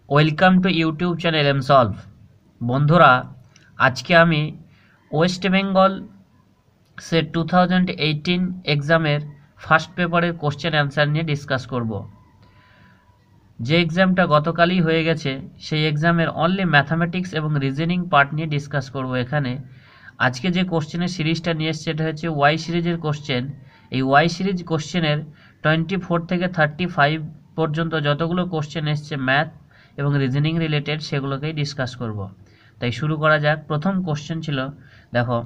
Welcome to YouTube channel mSolb। বন্ধুরা, আজকে আমি ওয়েস্ট বেঙ্গল সে 2018 এক্সামের ফার্স্ট পেপারের কোশ্চেন অ্যান্সার নিয়ে ডিসকাস করব। যে এক্সামটা গতকালই হয়ে গেছে সেই এক্সামের অনলি ম্যাথামেটিক্স এবং রিজনিং পার্ট নিয়ে ডিসকাস করব। এখানে আজকে যে কোশ্চেনের সিরিজটা নিয়ে এসছে এটা হচ্ছে ওয়াই সিরিজের কোশ্চেন। এই ওয়াই সিরিজ কোশ্চেনের 24 থেকে 35 পর্যন্ত যতগুলো কোশ্চেন এসছে ম্যাথ এবং রিজনিং রিলেটেড সেগুলোকেই ডিসকাস করব। তাই শুরু করা যাক। প্রথম কোশ্চেন ছিল, দেখো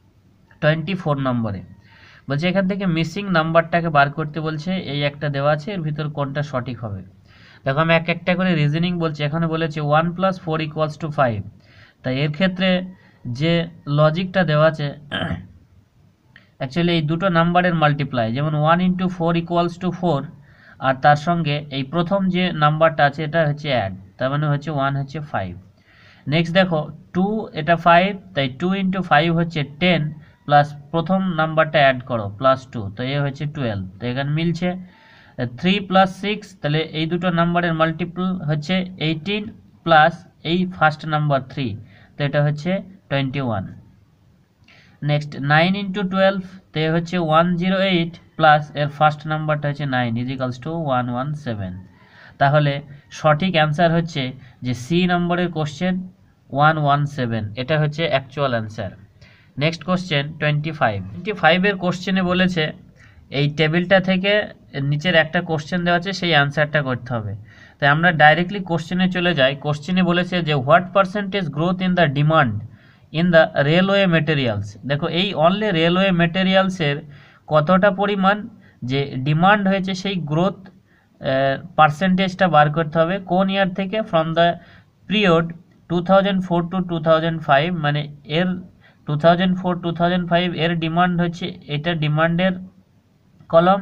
24 নম্বরে বলছে এখান থেকে মিসিং নাম্বারটাকে বার করতে বলছে। এই একটা দেওয়া আছে, এর ভিতর কোনটা সঠিক হবে। দেখো আমি এক একটা করে রিজনিং বলছি। এখানে বলেছে 1 + 4 = 5। তাই এর ক্ষেত্রে যে লজিকটা দেওয়া আছে অ্যাকচুয়ালি এই দুটো নাম্বারের মাল্টিপ্লাই, যেমন 1 × 4 = 4, আর তার সঙ্গে এই প্রথম যে নাম্বারটা আছে এটা হচ্ছে অ্যাড, তার মানে হচ্ছে 1 হচ্ছে 5। নেক্সট দেখো 2, এটা 5, তাই 2 × 5 হচ্ছে 10, প্লাস প্রথম নাম্বারটা অ্যাড করো +2, তো এ হচ্ছে 12। তো এখানে মিলছে। 3 + 6, তাহলে এই দুটো নাম্বারের মাল্টিপল হচ্ছে 18, প্লাস এই ফার্স্ট নাম্বার 3, তো এটা হচ্ছে 21। নেক্সট 9 × 12, তো এ হচ্ছে 108, প্লাস এর ফার্স্ট নাম্বারটা হচ্ছে 9 = 117। তাহলে সঠিক অ্যান্সার হচ্ছে যে সি নম্বরের কোশ্চেন 117, এটা হচ্ছে অ্যাকচুয়াল অ্যান্সার। নেক্সট কোশ্চেন 25 এর কোশ্চেনে বলেছে এই টেবিলটা থেকে নিচের একটা কোশ্চেন দেওয়া আছে, সেই অ্যান্সারটা করতে হবে। তাই আমরা ডাইরেক্টলি কোশ্চেনে চলে যাই। কোশ্চেনে বলেছে যে what percentage growth in the demand in the railway materials. দেখো এই অনলি রেলওয়ে মেটেরিয়ালসের কতটা পরিমাণ যে ডিমান্ড হয়েছে সেই গ্রোথ পার্সেন্টেজটা বার করতে হবে। কোন ইয়ার থেকে? ফ্রম দ্য পিরিয়ড 2004 to 2005, মানে এর 2004-2005 এর ডিমান্ড হচ্ছে, এটা ডিমান্ডের কলম,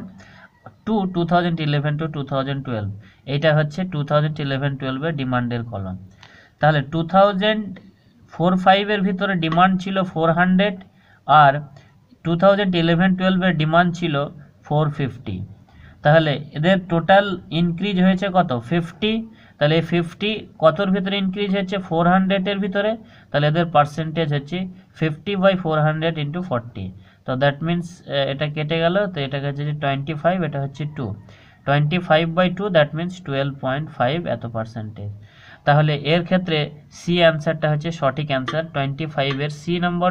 2011 to 2012 এটা হচ্ছে 2011-12 এর ডিমান্ডের কলম। তাহলে 2004-05 এর ভিতরে ডিমান্ড ছিল 400, আর 2011-12 এর ডিমান্ড ছিল 450। তাহলে এদের টোটাল ইনক্রিজ হয়েছে কত? 50। তাহলে 50 কতর ভিতরে ইনক্রিজ হচ্ছে? 400 এর ভিতরে। তাহলে এদের পার্সেন্টেজ হচ্ছে 50/400 × 40। তো দ্যাট মিনস এটা কেটে গেল, তো এটা হচ্ছে 25, এটা হচ্ছে 2, 25/2, দ্যাট মিনস 12.5 এত পার্সেন্টেজ। তাহলে এর ক্ষেত্রে সি অ্যান্সারটা হচ্ছে সঠিক অ্যান্সার। 25 এর সি নম্বর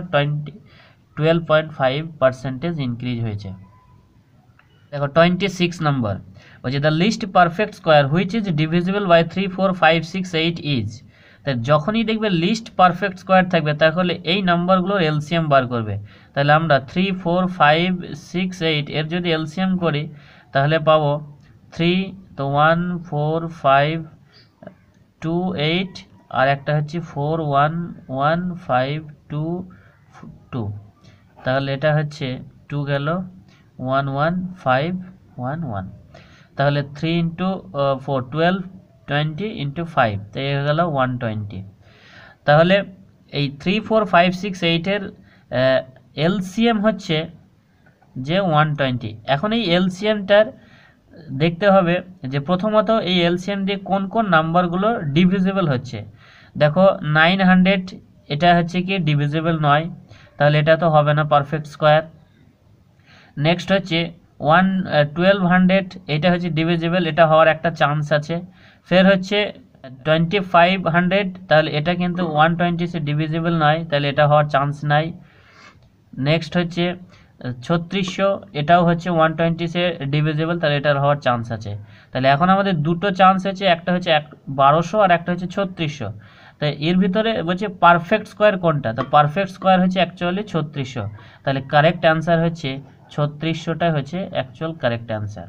12.5% ইনক্রিজ হয়েছে। দেখো 26 নম্বর বলছে the list perfect square which is divisible by 3, 4, 5, 6, 8 is. তাই যখনই দেখবে লিস্ট পারফেক্ট স্কোয়ার থাকবে তাহলে এই নাম্বারগুলোর এলসিএম বার করবে। তাহলে আমরা 3, 4, 5, 6, 8 এর যদি এলসিএম করি তাহলে পাবো 3, তো 1, 4, 5, 2, 8, আর একটা হচ্ছে 4, 1, 1, 5, 2, 2। তাহলে এটা হচ্ছে 2 গেল, 1, 1, 5, 1, 1। তাহলে 3 × 4, 12, 20 × 5, তো এ গেল 120। তাহলে এই 3, 4, 5, 6, 8 এর এলসিএম হচ্ছে যে 120। এখন এই এলসিএমটার দেখতে হবে যে প্রথমত এই এলসিএম দিয়ে কোন কোন নাম্বারগুলো ডিভিজিবল হচ্ছে। দেখো 900 এটা হচ্ছে কি ডিভিজিবল নয়, তাহলে এটা তো হবে না পারফেক্ট স্কোয়ার। নেক্সট হচ্ছে 1200 এটা হচ্ছে ডিভিজিবল, এটা হওয়ার একটা চান্স আছে। ফের হচ্ছে 2500, তাহলে এটা কিন্তু 120 সে ডিভিজিবল নয়, তাহলে এটা হওয়ার চান্স নাই। নেক্সট হচ্ছে 3600, এটাও হচ্ছে 120 সে ডিভিজিবল, তাহলে এটার হওয়ার চান্স আছে। তাহলে এখন আমাদের দুটো চান্স হচ্ছে, একটা হচ্ছে 1200 আর একটা হচ্ছে 3600। তাই এর ভিতরে বলছে পারফেক্ট স্কোয়ার কোনটা, তো পারফেক্ট স্কোয়ার হচ্ছে অ্যাকচুয়ালি 3600। তাহলে কারেক্ট অ্যান্সার হচ্ছে 3600টাই হচ্ছে অ্যাকচুয়াল কারেক্ট অ্যান্সার।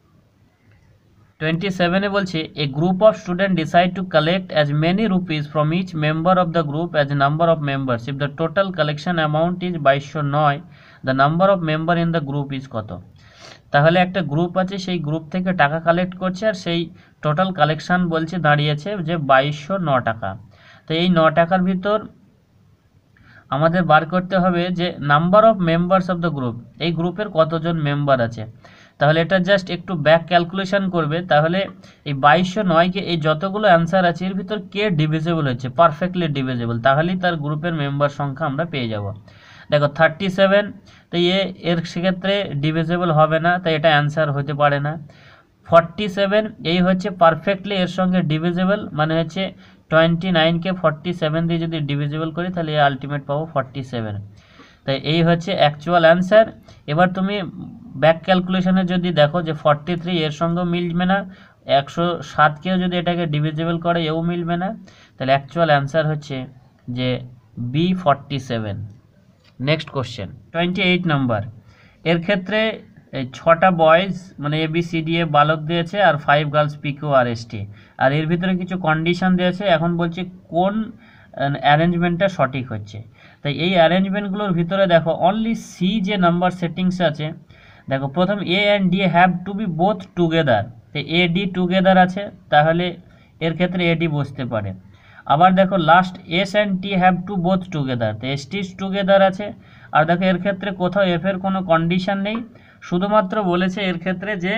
27 বলছে a group of student decide to collect as many rupees from each member of the group as number of members if the total collection amount is 2209, the number of member in the group is কত। তাহলে একটা group আছে, সেই group থেকে টাকা collect করছে, আর সেই total collection বলছে দাঁড়িয়েছে যে 2209 টাকা। তো এই 9 টাকার ভিতর আমাদের বার করতে হবে যে number of members of the group, এই গ্রুপের কতজন মেম্বার আছে। তাহলে এটা জাস্ট একটু ব্যাক ক্যালকুলেশন করবে, তাহলে এই 2209কে এই যতগুলো অ্যান্সার আছে এর ভিতর কে ডিভিজিবল হচ্ছে, পারফেক্টলি ডিভিজিবল, তাহলেই তার গ্রুপের মেম্বার সংখ্যা আমরা পেয়ে যাব। দেখো 37, তো এর সেক্ষেত্রে ডিভিজিবল হবে না, তাই এটা অ্যান্সার হতে পারে না। 47 এই হচ্ছে পারফেক্টলি এর সঙ্গে ডিভিজিবল, মানে হচ্ছে 29কে 47 দিয়ে যদি ডিভিজিবল করি তাহলে আলটিমেট পাবো 47। তাই এই হচ্ছে অ্যাকচুয়াল অ্যান্সার। এবার তুমি ব্যাক ক্যালকুলেশনে যদি দেখো যে 43 এর সঙ্গেও মিলবে না, 107কেও যদি এটাকে ডিভিজিবল করে এও মিলবে না, তাহলে অ্যাকচুয়াল অ্যান্সার হচ্ছে যে B47। নেক্সট কোশ্চেন 28 নম্বর। এর ক্ষেত্রে এই 6টা বয়েজ মানে ABCDE বালক দিয়েছে আর 5 গার্লস PQRST, আর এর ভিতরে কিছু কন্ডিশন দিয়েছে। এখন বলছে কোন অ্যারেঞ্জমেন্টটা সঠিক হচ্ছে। তাই এই অ্যারেঞ্জমেন্টগুলোর ভিতরে দেখো অনলি সি যে নাম্বার সেটিংস আছে, দেখো প্রথম A and D have to be both together, তো AD টুগেদার আছে, তাহলে এর ক্ষেত্রে AD বসতে পারে। আবার দেখো last S and T have to both together, তো ST টুগেদার আছে। আর দেখো এর ক্ষেত্রে কোথাও F এর কোনো কন্ডিশন নেই, শুধুমাত্র বলেছে এর ক্ষেত্রে যে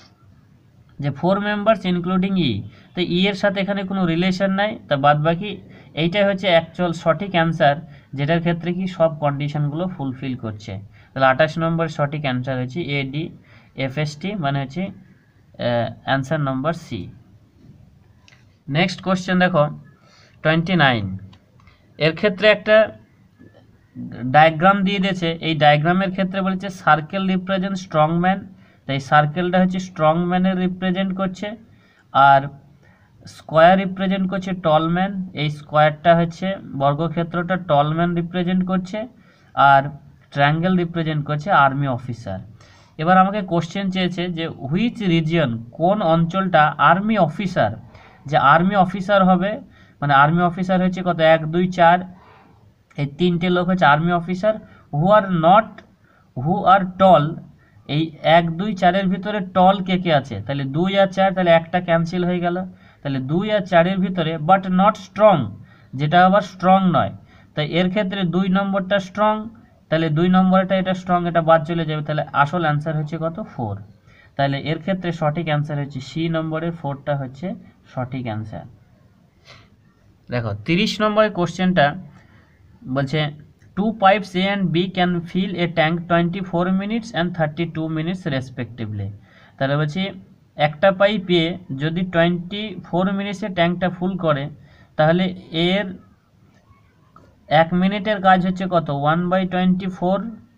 4 মেম্বার্স ইনক্লুডিং ই, তো ই এর সাথে এখানে কোনো রিলেশন নাই, তা বাদ বাকি এইটাই হচ্ছে অ্যাকচুয়াল সঠিক অ্যান্সার, যেটার ক্ষেত্রে কি সব কন্ডিশনগুলো ফুলফিল করছে। তাহলে 28 নম্বর সঠিক অ্যান্সার হচ্ছে AD FST, মানে হচ্ছে অ্যান্সার নম্বর সি। নেক্সট কোশ্চেন দেখো 29। এর ক্ষেত্রে একটা ডায়াগ্রাম দিয়ে দিয়েছে, এই ডায়াগ্রামের ক্ষেত্রে বলেছে সার্কেল রিপ্রেজেন্ট স্ট্রং ম্যান, তাই সার্কেলটা হচ্ছে স্ট্রং ম্যানের রিপ্রেজেন্ট করছে, আর স্কোয়ার রিপ্রেজেন্ট করছে টল ম্যান, এই স্কোয়ারটা হচ্ছে বর্গক্ষেত্রটা টল ম্যান রিপ্রেজেন্ট করছে, আর ট্রায়াঙ্গেল রিপ্রেজেন্ট করছে আর্মি অফিসার। এবার আমাকে কোশ্চেন চেয়েছে যে হুইচ রিজিয়ন, কোন অঞ্চলটা আর্মি অফিসার, যে আর্মি অফিসার হবে, মানে আর্মি অফিসার হচ্ছে কত 1 2 4, এই 3টে লোক হচ্ছে আর্মি অফিসার। হু আর টল, এই 1 2 4-এর ভিতরে টল কে কে আছে, তাহলে 2 আর 4, তাহলে একটা ক্যান্সেল হয়ে গেল, তাহলে 2 আর 4-এর ভিতরে বাট নট স্ট্রং, যেটা আবার স্ট্রং নয়, তাই এর ক্ষেত্রে 2 নম্বরটা স্ট্রং, তাহলে 2 নম্বরটা এটা স্ট্রং, এটা বাদ চলে যাবে, তাহলে আসল অ্যান্সার হচ্ছে কত 4। তাহলে এর ক্ষেত্রে সঠিক অ্যান্সার হচ্ছে সি নম্বরের 4টা হচ্ছে সঠিক অ্যান্সার। দেখো 30 নম্বরের কোশ্চেনটা বলছে 2 pipes A and B can fill a tank 24 minutes and 32 minutes respectively, তাহলে বলছি একটা পাইপ এ যদি 24 মিনিটসে ট্যাঙ্কটা ফুল করে, তাহলে এর 1 মিনিটের কাজ হচ্ছে কত 1/24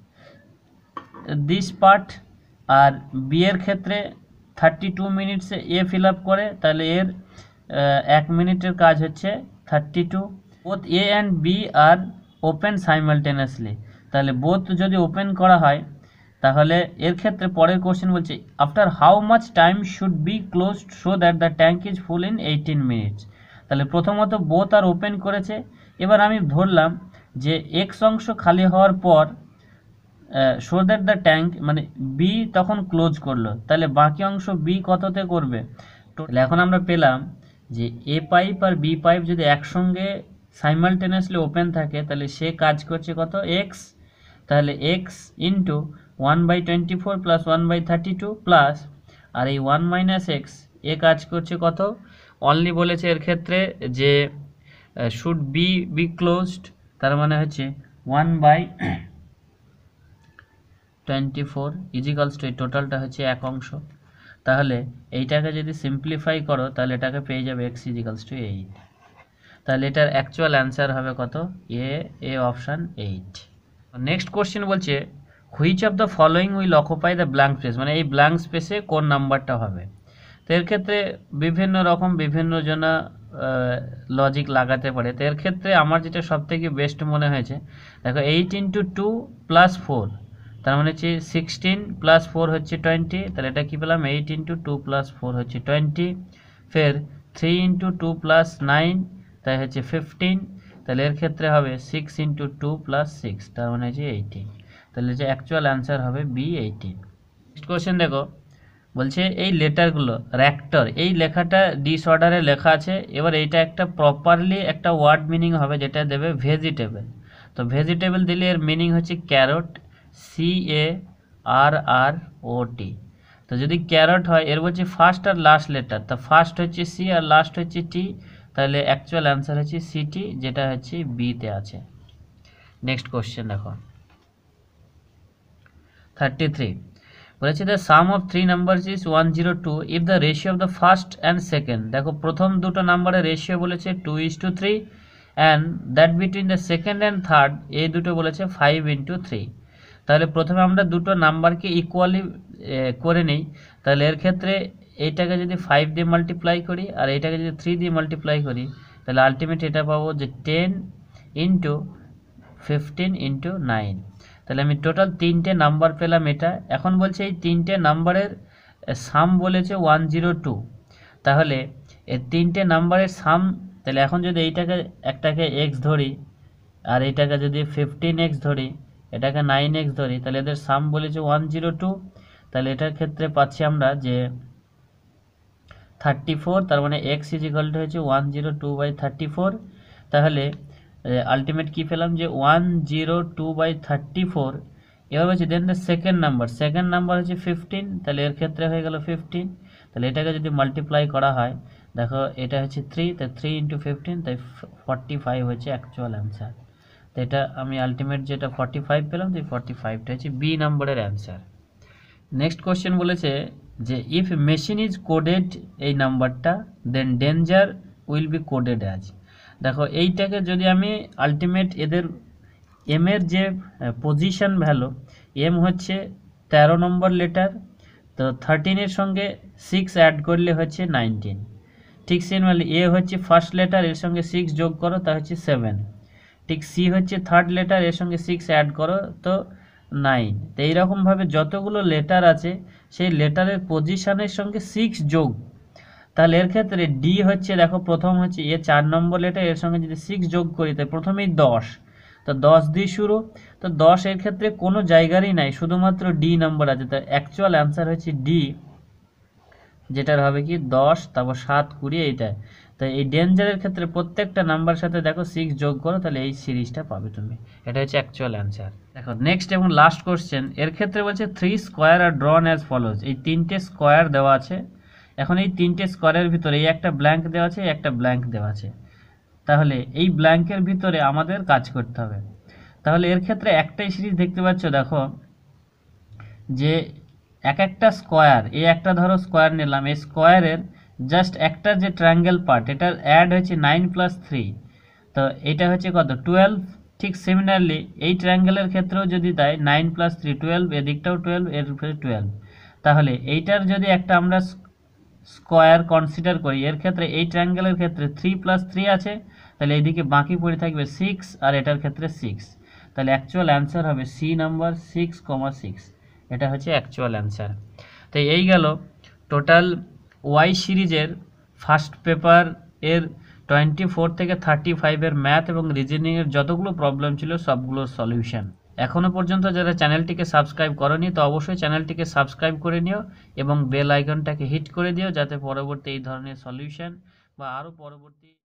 দিস পার্ট, আর বি এর ক্ষেত্রে 32 মিনিটসে এ ফিল আপ করে, তাহলে এর 1 মিনিটের কাজ হচ্ছে 32। Both A and B are open simultaneously, তাহলে বোথ যদি ওপেন করা হয়, তাহলে এর ক্ষেত্রে পরের কোশ্চেন বলছে after how much time should be closed so that the tank is full in 18 minutes. তাহলে প্রথমত বোথ আর ওপেন করেছে, এবার আমি ধরলাম যে এক্স অংশ খালি হওয়ার পর সো দ্যাট দ্য ট্যাঙ্ক, মানে বি তখন ক্লোজ করলো, তাহলে বাকি অংশ বি কততে করবে। তাহলে এখন আমরা পেলাম যে এ পাইপ আর বি পাইপ যদি একসঙ্গে সাইমালটেনিয়াসলি ওপেন থাকে, তাহলে সে কাজ করছে কত এক্স, তাহলে এক্স ইন্টু 1/24 প্লাস 1/32 প্লাস, আর এই 1 মাইনাস এক্স এ কাজ করছে কত, অনলি বলেছে এর ক্ষেত্রে যে শুড বি ক্লোজড, তার মানে হচ্ছে 1/24 ইজিক্যালস টু, এই টোটালটা হচ্ছে এক অংশ। তাহলে এইটাকে যদি সিম্পলিফাই করো তাহলে এটাকে পেয়ে যাবে এক্স ইজিক্যালস টু 8, তাহলে এটার অ্যাকচুয়াল অ্যান্সার হবে কত এ অপশান 8। নেক্সট কোশ্চেন বলছে which of the following will occupy the blank space, মানে এই ব্ল্যাঙ্ক স্পেসে কোন নাম্বারটা হবে। তো এর ক্ষেত্রে বিভিন্ন রকম বিভিন্ন জনা লজিক লাগাতে পারে, তো এর ক্ষেত্রে আমার যেটা সবথেকে বেস্ট মনে হয়েছে, দেখো 8 × 2 + 4, তার মানে হচ্ছে 16 + 4 হচ্ছে 20, তাহলে এটা কি পেলাম 8 × 2 + 4 হচ্ছে 20, ফের 3 × 2 + 9, তাই হচ্ছে 15, তাহলে এর ক্ষেত্রে হবে 6 × 2 + 6, তার মানে হচ্ছে 18, তাহলে যে অ্যাকচুয়াল অ্যান্সার হবে B18। নেক্সট কোশ্চেন দেখো বলছে এই লেটারগুলো র্যাক্টর, এই লেখাটা ডিসঅর্ডারে লেখা আছে, এবার এইটা একটা প্রপারলি একটা ওয়ার্ড মিনিং হবে, যেটা দেবে ভেজিটেবল। তো ভেজিটেবল দিলে এর মিনিং হচ্ছে ক্যারট, CARROT, তো যদি ক্যারট হয় এর বলছে ফার্স্ট আর লাস্ট লেটার, তো ফার্স্ট হচ্ছে সি আর লাস্ট হচ্ছে টি, তাহলে অ্যাকচুয়াল অ্যান্সার হচ্ছে সিটি, যেটা হচ্ছে বিতে আছে। নেক্সট কোশ্চেন দেখো 33 বলেছে the sum of three numbers is 102 if the ratio of the first and second. দেখো প্রথম দুটো নাম্বারের রেশিও বলেছে 2:3 and that between the second and third এই দুটো বলেছে 5:3। তাহলে প্রথমে আমরা দুটো নাম্বারকে ইকুয়ালি করে নিই। তাহলে এর ক্ষেত্রে এইটাকে যদি 5 দিয়ে মাল্টিপ্লাই করি আর এইটাকে যদি 3 দিয়ে মাল্টিপ্লাই করি, তাহলে আলটিমেট এটা পাবো যে 10 ইন্টু 15 ইন্টু 9। তাহলে আমি টোটাল তিনটে নাম্বার পেলাম এটা। এখন বলছে এই তিনটে নাম্বারের সাম বলেছে 102, তাহলে এই তিনটে নাম্বারের সাম, তাহলে এখন যদি এইটাকে একটাকে এক্স ধরি আর এইটাকে যদি 15x ধরি, এটাকে 9x ধরি, তাহলে এদের সাম বলেছে 102। তাহলে এটার ক্ষেত্রে পাচ্ছি আমরা যে 34, তার মানে x ইজ ইকুয়াল টু হচ্ছে 102/34। তাহলে আলটিমেট কি পেলাম যে 102/34। এবার বলছি দেন দ্য সেকেন্ড নাম্বার হচ্ছে 15, তাহলে এর ক্ষেত্রে হয়ে গেল 15। তাহলে এটাকে যদি মাল্টিপ্লাই করা হয়, দেখো এটা হচ্ছে 3, তাই 3 ইন্টু 15, তাই 45 হচ্ছে অ্যাকচুয়াল অ্যান্সার। তো এটা আমি আলটিমেট যেটা 45 পেলাম, তো 45টা হচ্ছে বি নাম্বারের অ্যান্সার। নেক্সট কোশ্চেন বলেছে যে ইফ মেশিন ইজ কোডেড এই নাম্বারটা then danger will be coded as. দেখো এইটাকে যদি আমি আলটিমেট এদের এম এর যে পজিশন ভ্যালু, এম হচ্ছে 13 নম্বর লেটার, তো 13 এর সঙ্গে 6 অ্যাড করলে হচ্ছে 19। ঠিক সিমিলারলি এ হচ্ছে ফার্স্ট লেটার, এর সঙ্গে 6 যোগ করো তা হচ্ছে 7। ঠিক সি হচ্ছে থার্ড লেটার, এর সঙ্গে 6 অ্যাড করো তো 9। তো এইরকমভাবে যতগুলো লেটার আছে সেই লেটারের পজিশনের সঙ্গে 6 যোগ। তাহলে এর ক্ষেত্রে ডি হচ্ছে, দেখো প্রথম হচ্ছে এ 4 নম্বর লেটার, এর সঙ্গে যদি 6 যোগ করি তাই প্রথমেই 10, তো 10 দিয়ে শুরু, তো 10 এর ক্ষেত্রে কোনো জায়গারই নাই, শুধুমাত্র ডি নাম্বার আছে। তাই অ্যাকচুয়াল অ্যান্সার হচ্ছে ডি, যেটার হবে কি 10, তারপর 7, 20 এইটাই। তাই এই ডেঞ্জারের ক্ষেত্রে প্রত্যেকটা নাম্বার সাথে দেখো 6 যোগ করো, তাহলে এই সিরিজটা পাবে তুমি। এটা হচ্ছে অ্যাকচুয়াল অ্যান্সার। দেখো নেক্সট এবং লাস্ট কোশ্চেন, এর ক্ষেত্রে বলছে 3 স্কোয়ার আর ড্রন অ্যাজ ফলোজ। এই তিনটে স্কোয়ার দেওয়া আছে। এখন এই তিনটে স্কোয়ারের ভিতরে এই একটা ব্ল্যাঙ্ক দেওয়া আছে, একটা ব্ল্যাঙ্ক দেওয়া আছে। তাহলে এই ব্ল্যাঙ্কের ভিতরে আমাদের কাজ করতে হবে। তাহলে এর ক্ষেত্রে একটাই সিরিজ দেখতে পাচ্ছ, দেখো যে এক একটা স্কোয়ার, এই একটা ধরো স্কোয়ার নিলাম, এই স্কোয়ারের জাস্ট একটা যে ট্রায়াঙ্গেল পার্ট, এটার অ্যাড হচ্ছে 9 + 3, তো এটা হচ্ছে কত 12। ঠিক সিমিলারলি এই ট্রায়াঙ্গেলের ক্ষেত্রেও যদি তাই 9 + 3 12, এদিকটাও 12, এর উপরে 12। তাহলে এইটার যদি একটা আমরা স্কোয়ার কনসিডার করি, এর ক্ষেত্রে এই ট্রায়াঙ্গেলের ক্ষেত্রে 3 + 3 আছে, তাহলে এইদিকে বাকি পড়ে থাকবে 6, আর এটার ক্ষেত্রে 6। তাহলে অ্যাকচুয়াল অ্যান্সার হবে সি নাম্বার 6,6। এটা হচ্ছে অ্যাকচুয়াল অ্যান্সার। তো এই গেল টোটাল ওয়াই সিরিজের ফার্স্ট পেপার এর 24 থেকে 35 এর ম্যাথ এবং রিজনিংয়ের যতগুলো প্রবলেম ছিল সবগুলোর সলিউশন। এখনও পর্যন্ত যারা চ্যানেলটিকে সাবস্ক্রাইব করনি তো অবশ্যই চ্যানেলটিকে সাবস্ক্রাইব করে নিও এবং বেল আইকনটাকে হিট করে দিও, যাতে পরবর্তী এই ধরনের সলিউশন বা আরও পরবর্তী